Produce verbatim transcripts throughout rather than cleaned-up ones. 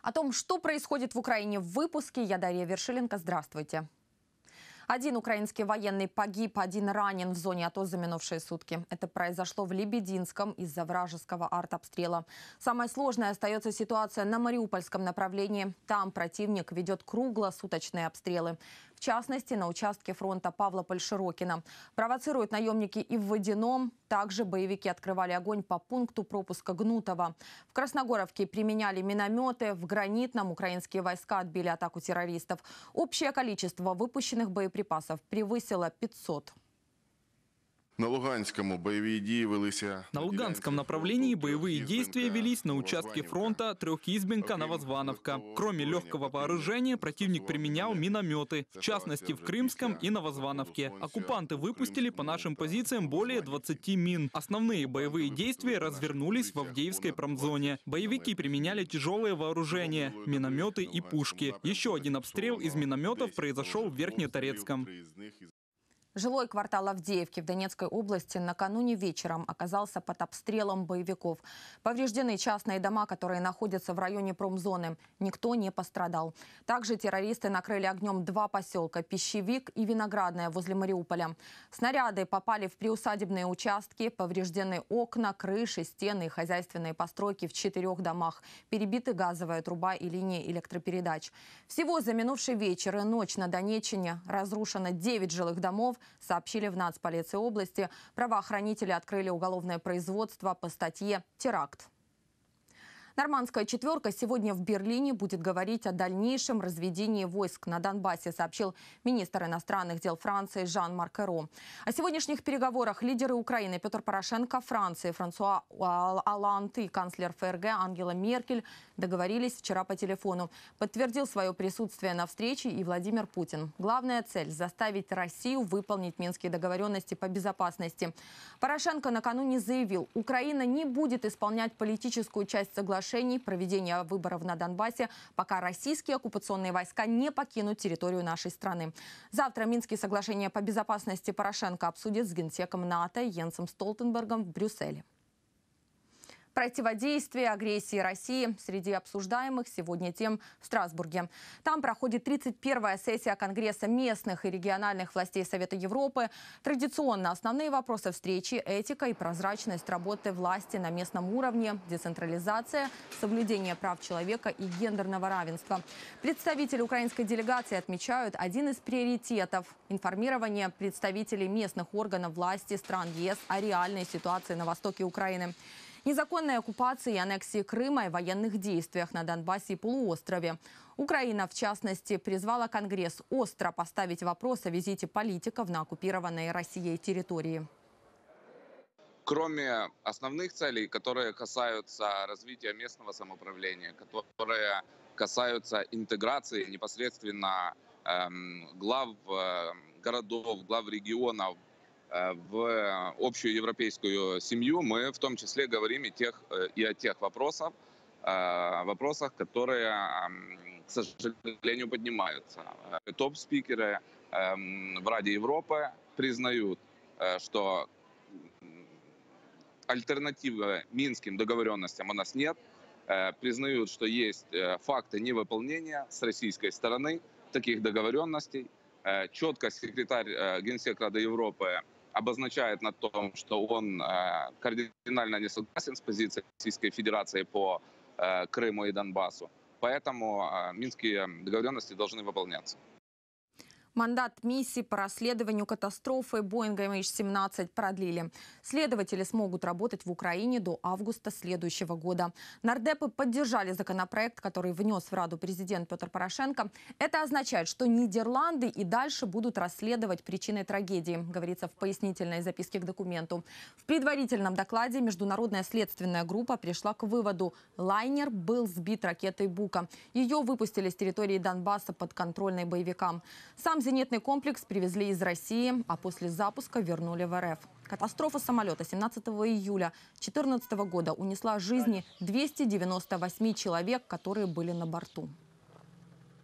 О том, что происходит в Украине, в выпуске. Я Дарья Вершиленко. Здравствуйте. Один украинский военный погиб, один ранен в зоне АТО за минувшие сутки. Это произошло в Лебединском из-за вражеского артобстрела. Самая сложная остается ситуация на Мариупольском направлении. Там противник ведет круглосуточные обстрелы. В частности, на участке фронта Павлополь-Широкино. Провоцируют наемники и в Водяном. Также боевики открывали огонь по пункту пропуска Гнутова. В Красногоровке применяли минометы. В Гранитном украинские войска отбили атаку террористов. Общее количество выпущенных боеприпасов превысило пятьсот. На Луганском боевые действия велись. На Луганском направлении боевые действия велись на участке фронта Трехизбенка-Новозвановка. Кроме легкого вооружения, противник применял минометы, в частности в Крымском и Новозвановке. Оккупанты выпустили по нашим позициям более двадцати мин. Основные боевые действия развернулись в Авдеевской промзоне. Боевики применяли тяжелое вооружение, минометы и пушки. Еще один обстрел из минометов произошел в Верхнеторецком. Жилой квартал Авдеевки в Донецкой области накануне вечером оказался под обстрелом боевиков. Повреждены частные дома, которые находятся в районе промзоны. Никто не пострадал. Также террористы накрыли огнем два поселка – Пищевик и Виноградное возле Мариуполя. Снаряды попали в приусадебные участки, повреждены окна, крыши, стены и хозяйственные постройки в четырех домах. Перебиты газовая труба и линии электропередач. Всего за минувший вечер и ночь на Донеччине разрушено девять жилых домов, сообщили в нацполиции области. Правоохранители открыли уголовное производство по статье «Теракт». Нормандская четверка сегодня в Берлине будет говорить о дальнейшем разведении войск на Донбассе, сообщил министр иностранных дел Франции Жан-Марк Айро. О сегодняшних переговорах лидеры Украины Петр Порошенко, Франции Франсуа Олланд и канцлер ФРГ Ангела Меркель договорились вчера по телефону. Подтвердил свое присутствие на встрече и Владимир Путин. Главная цель – заставить Россию выполнить минские договоренности по безопасности. Порошенко накануне заявил, Украина не будет исполнять политическую часть соглашения проведения выборов на Донбассе, пока российские оккупационные войска не покинут территорию нашей страны. Завтра Минские соглашения по безопасности Порошенко обсудит с генсеком НАТО Йенсом Столтенбергом в Брюсселе. Противодействие агрессии России среди обсуждаемых сегодня тем в Страсбурге. Там проходит тридцать первая сессия Конгресса местных и региональных властей Совета Европы. Традиционно основные вопросы встречи – этика и прозрачность работы власти на местном уровне, децентрализация, соблюдение прав человека и гендерного равенства. Представители украинской делегации отмечают один из приоритетов – информирование представителей местных органов власти стран ЕС о реальной ситуации на востоке Украины. Незаконной оккупации и аннексии Крыма и военных действиях на Донбассе и полуострове. Украина, в частности, призвала Конгресс остро поставить вопрос о визите политиков на оккупированные Россией территории. Кроме основных целей, которые касаются развития местного самоуправления, которые касаются интеграции непосредственно эм, глав э, городов, глав регионов в общую европейскую семью, мы в том числе говорим и, тех, и о тех вопросах, вопросах, которые, к сожалению, поднимаются. Топ-спикеры в Раде Европы признают, что альтернативы минским договоренностям у нас нет, признают, что есть факты невыполнения с российской стороны таких договоренностей. Четко секретарь Генсека Рады Европы обозначает на том, что он э, кардинально не согласен с позицией Российской Федерации по э, Крыму и Донбассу. Поэтому э, минские договоренности должны выполняться. Мандат миссии по расследованию катастрофы Боинга эм эйч семнадцать продлили. Следователи смогут работать в Украине до августа следующего года. Нардепы поддержали законопроект, который внес в Раду президент Петр Порошенко. Это означает, что Нидерланды и дальше будут расследовать причины трагедии, говорится в пояснительной записке к документу. В предварительном докладе международная следственная группа пришла к выводу – лайнер был сбит ракетой «Бука». Ее выпустили с территории Донбасса подконтрольной боевикам. Сам зенитный комплекс привезли из России, а после запуска вернули в эр эф. Катастрофа самолета семнадцатого июля две тысячи четырнадцатого года унесла жизни двухсот девяноста восьми человек, которые были на борту.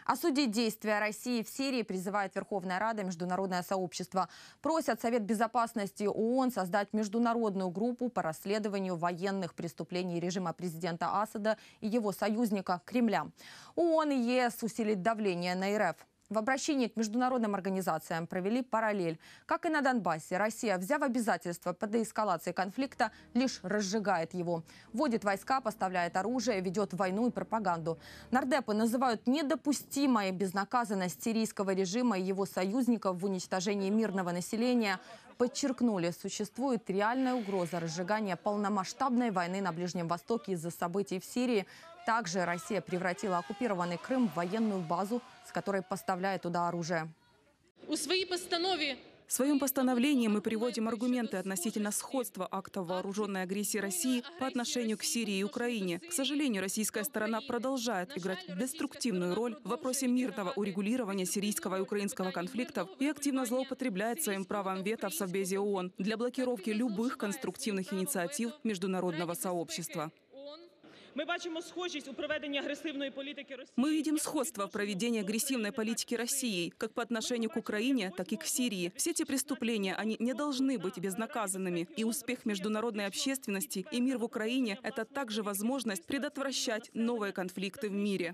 Осудить действия России в Сирии призывает Верховная Рада, международное сообщество. Просят Совет Безопасности ООН создать международную группу по расследованию военных преступлений режима президента Асада и его союзника Кремля. ООН и ЕС усилить давление на РФ. В обращении к международным организациям провели параллель. Как и на Донбассе, Россия, взяв обязательства по деэскалации конфликта, лишь разжигает его. Вводит войска, поставляет оружие, ведет войну и пропаганду. Нардепы называют недопустимой безнаказанность сирийского режима и его союзников в уничтожении мирного населения. Подчеркнули, существует реальная угроза разжигания полномасштабной войны на Ближнем Востоке из-за событий в Сирии. Также Россия превратила оккупированный Крым в военную базу, с которой поставляет туда оружие. У своей постанове В своем постановлении мы приводим аргументы относительно сходства актов вооруженной агрессии России по отношению к Сирии и Украине. К сожалению, российская сторона продолжает играть деструктивную роль в вопросе мирного урегулирования сирийского и украинского конфликтов и активно злоупотребляет своим правом вето в Совбезе ООН для блокировки любых конструктивных инициатив международного сообщества. Ми бачимо схожість у проведенні агресивної політики Росії. Мы видим сходство в проведении агрессивной политики России как по отношению к Украине, так и к Сирии. Все эти преступления, они не должны быть безнаказанными. И успех международной общественности и мир в Украине – это также возможность предотвращать новые конфликты в мире.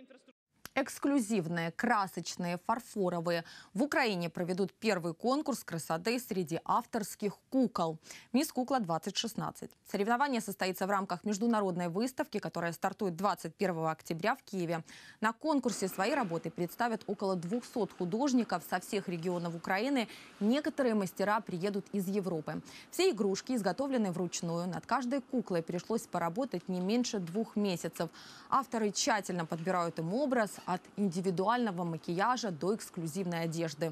Эксклюзивные, красочные, фарфоровые. В Украине проведут первый конкурс красоты среди авторских кукол. «Мисс Кукла-двадцать шестнадцать». Соревнование состоится в рамках международной выставки, которая стартует двадцать первого октября в Киеве. На конкурсе свои работы представят около двухсот художников со всех регионов Украины. Некоторые мастера приедут из Европы. Все игрушки изготовлены вручную. Над каждой куклой пришлось поработать не меньше двух месяцев. Авторы тщательно подбирают им образ, от индивидуального макияжа до эксклюзивной одежды.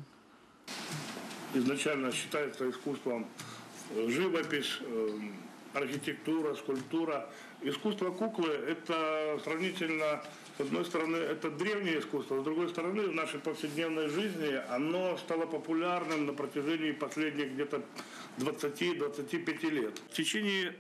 Изначально считается искусством живопись, архитектура, скульптура. Искусство куклы – это сравнительно, с одной стороны, это древнее искусство, с другой стороны, в нашей повседневной жизни оно стало популярным на протяжении последних где-то двадцати-двадцати пяти лет. В течение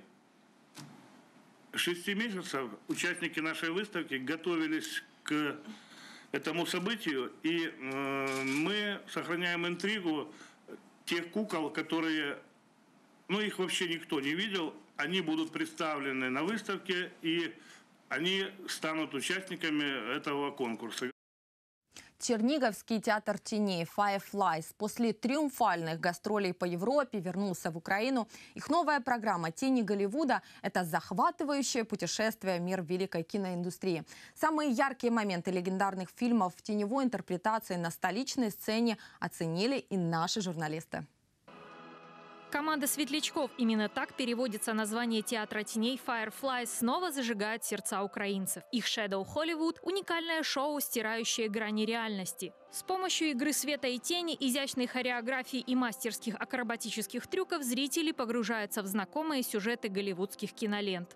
шести месяцев участники нашей выставки готовились к этому событию, и э, мы сохраняем интригу тех кукол, которые, ну, их вообще никто не видел, они будут представлены на выставке, и они станут участниками этого конкурса. Черниговский театр теней Fireflies после триумфальных гастролей по Европе вернулся в Украину. Их новая программа «Тени Голливуда» – это захватывающее путешествие в мир великой киноиндустрии. Самые яркие моменты легендарных фильмов в теневой интерпретации на столичной сцене оценили и наши журналисты. Команда светлячков, именно так переводится название театра теней Fireflies, снова зажигает сердца украинцев. Их Shadow Hollywood – уникальное шоу, стирающее грани реальности. С помощью игры света и тени, изящной хореографии и мастерских акробатических трюков зрители погружаются в знакомые сюжеты голливудских кинолент.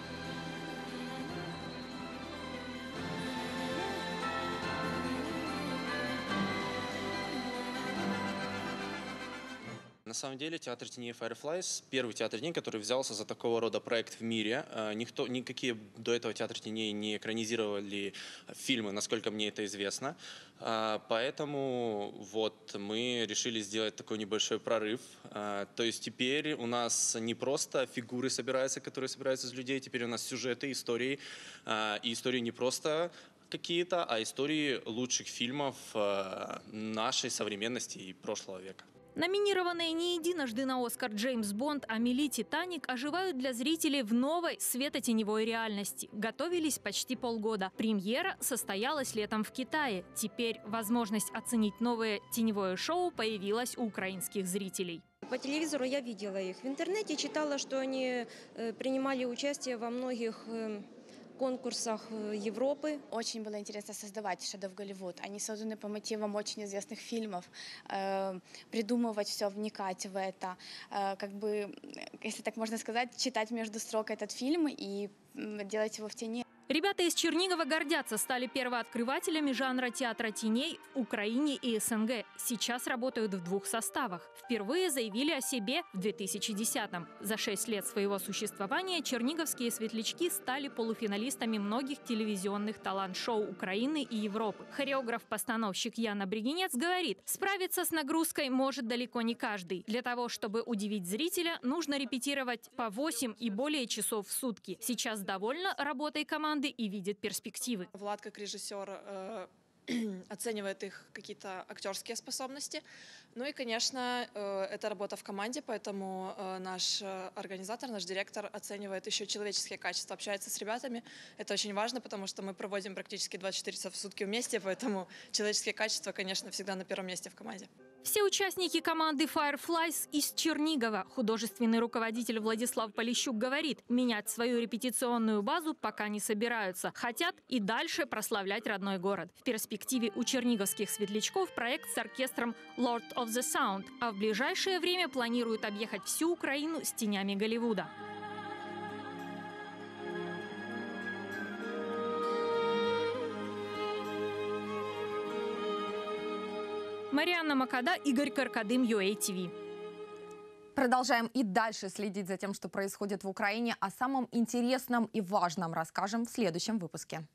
На самом деле театр теней Fireflies – первый театр теней, который взялся за такого рода проект в мире. Никто, никакие до этого театры теней не экранизировали фильмы, насколько мне это известно. Поэтому вот мы решили сделать такой небольшой прорыв. То есть теперь у нас не просто фигуры собираются, которые собираются из людей, теперь у нас сюжеты, истории. И истории не просто какие-то, а истории лучших фильмов нашей современности и прошлого века. Номинированные не единожды на «Оскар» Джеймс Бонд, Амели, Титаник оживают для зрителей в новой светотеневой реальности. Готовились почти полгода. Премьера состоялась летом в Китае. Теперь возможность оценить новое теневое шоу появилась у украинских зрителей. По телевизору я видела их. В интернете читала, что они принимали участие во многих конкурсах Европы. Очень было интересно создавать Shadow Голливуд. Они созданы по мотивам очень известных фильмов. Э, придумывать все, вникать в это. Э, как бы, если так можно сказать, читать между строк этот фильм и делать его в тени. Ребята из Чернигова гордятся, стали первооткрывателями жанра театра теней в Украине и СНГ. Сейчас работают в двух составах. Впервые заявили о себе в две тысячи десятом. За шесть лет своего существования черниговские светлячки стали полуфиналистами многих телевизионных талант-шоу Украины и Европы. Хореограф-постановщик Яна Бригинец говорит, справиться с нагрузкой может далеко не каждый. Для того, чтобы удивить зрителя, нужно репетировать по восемь и более часов в сутки. Сейчас довольна работой команды и видит перспективы. Влад, как режиссер, э, оценивает их какие-то актерские способности. Ну и, конечно, э, это работа в команде, поэтому э, наш организатор, наш директор оценивает еще человеческие качества, общается с ребятами. Это очень важно, потому что мы проводим практически двадцать четыре часа в сутки вместе, поэтому человеческие качества, конечно, всегда на первом месте в команде. Все участники команды Fireflies из Чернигова. Художественный руководитель Владислав Полищук говорит, менять свою репетиционную базу пока не собираются. Хотят и дальше прославлять родной город. В перспективе у черниговских светлячков проект с оркестром Lord of the Sound, а в ближайшее время планируют объехать всю Украину с тенями Голливуда. Марианна Макада, Игорь Каркадым, ю эй ти ви. Продолжаем и дальше следить за тем, что происходит в Украине. О самом интересном и важном расскажем в следующем выпуске.